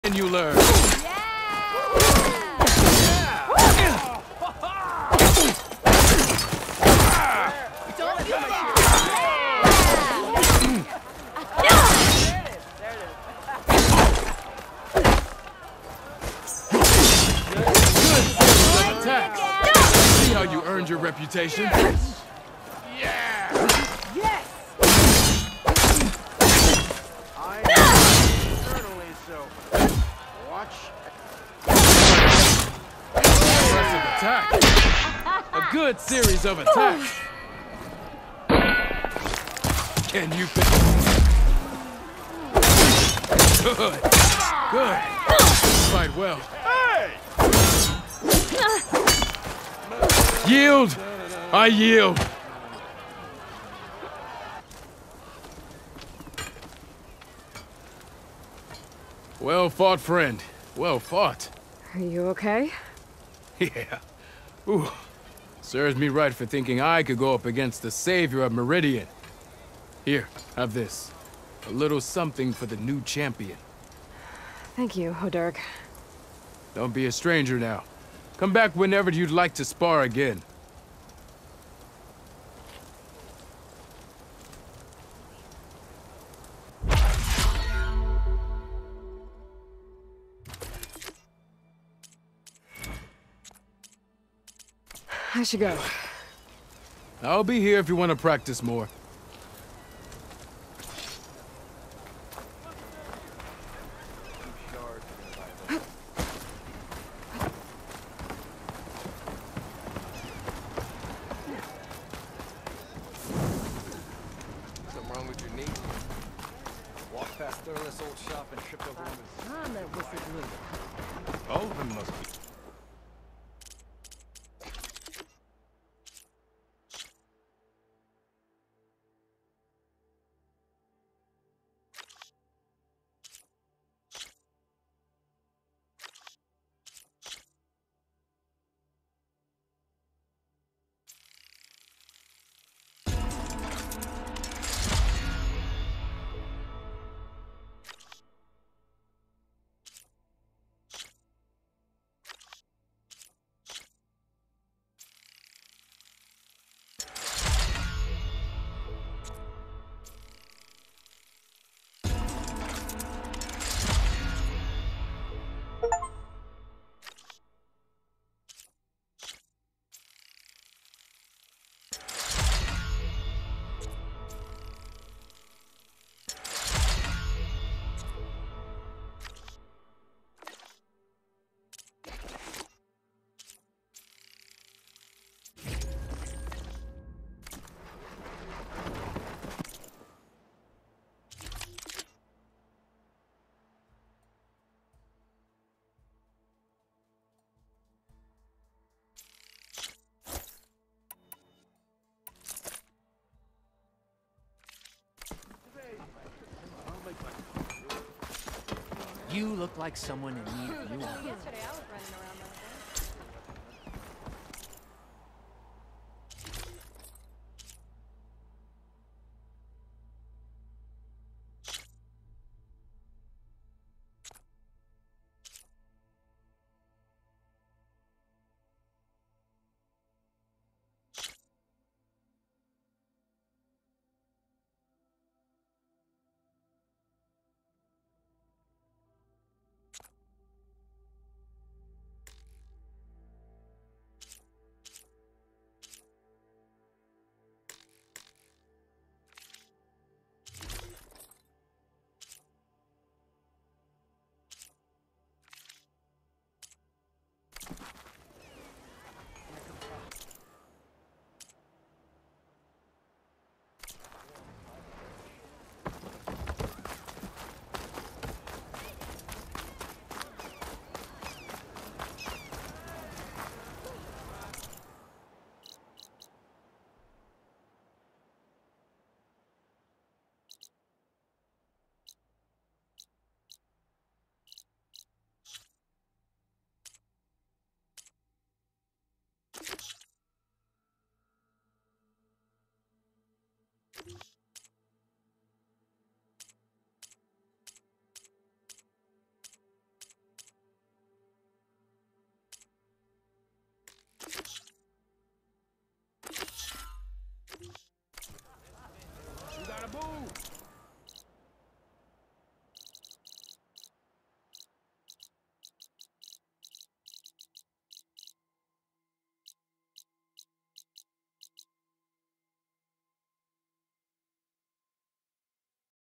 And you learn. See how you earned your reputation? Yeah! Yes! Certainly so. Watch. Aggressive attack. A good series of attacks. Can you pick? Good. Good. Fight well. Hey! Yield! I yield! Well fought, friend. Well fought. Are you okay? Yeah. Ooh. Serves me right for thinking I could go up against the savior of Meridian. Here, have this. A little something for the new champion. Thank you, Hodurg. Don't be a stranger now. Come back whenever you'd like to spar again. I should go. I'll be here if you want to practice more. Something wrong with your knee? Walked past Thurless old shop and tripped over one of All of them must be. You look like someone in need of new armor. Yesterday I was running around